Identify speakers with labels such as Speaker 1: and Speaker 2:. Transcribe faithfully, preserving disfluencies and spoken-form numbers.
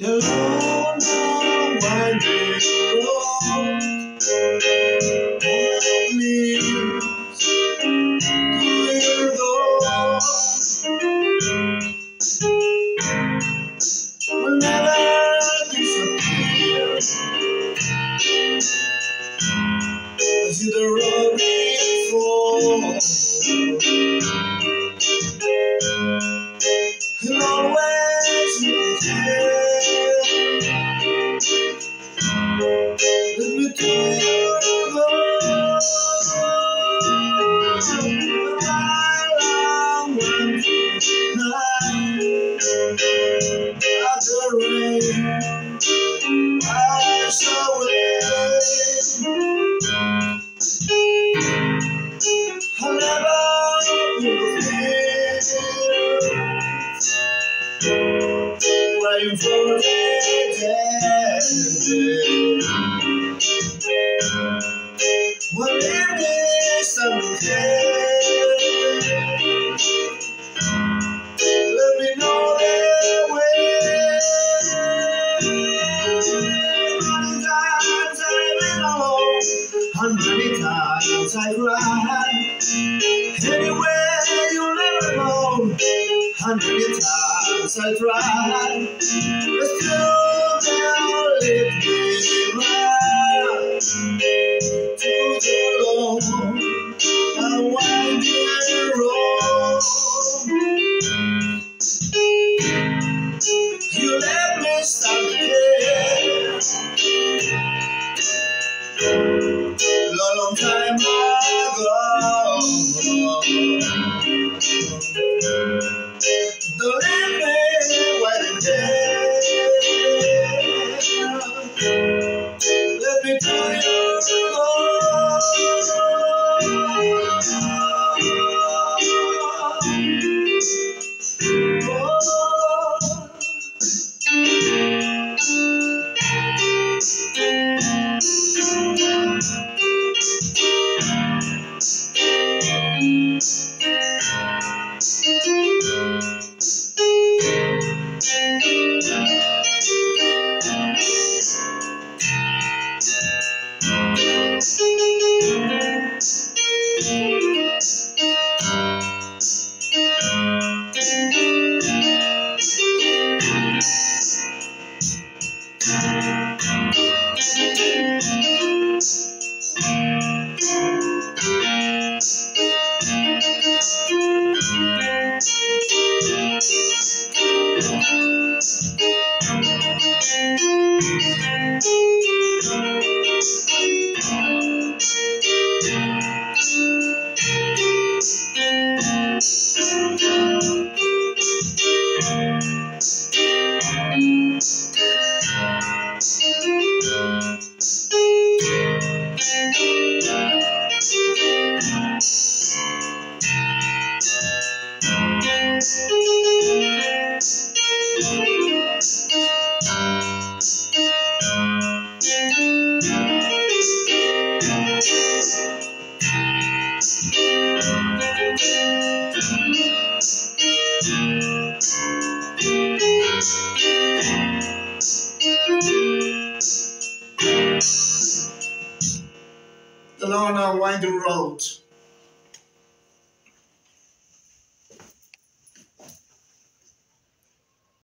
Speaker 1: The long, long, winding road that leads to your door will never disappear. I see the road before, and always you care. Let me tell you the long night after rain wash away. I'll never feel crying for the dead. Well, in this let me know the way. Many times I've been alone, and many times I cried. Anyway, you'll never know, and many times I tried. But still they'll lead me back to the long and winding road. You let me stand again a long time ago. Don't leave me waiting there. Let me do your love. The long and winding road.